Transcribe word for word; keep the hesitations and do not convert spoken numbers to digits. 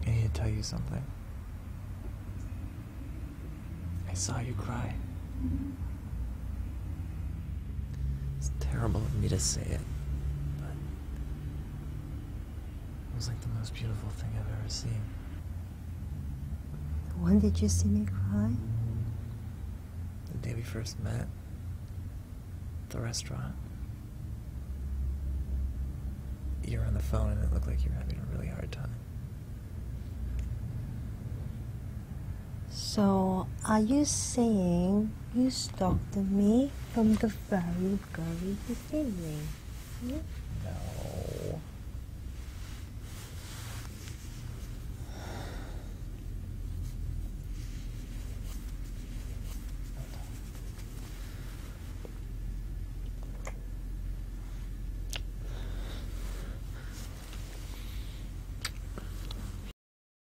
I need to tell you something. I saw you cry. It's terrible of me to say it, but it was like the most beautiful thing I've ever seen. When did you see me cry? The day we first met. At the restaurant. You were on the phone and it looked like you were having a really hard time. So, are you saying you stalked me from the very, very beginning? Hmm? No.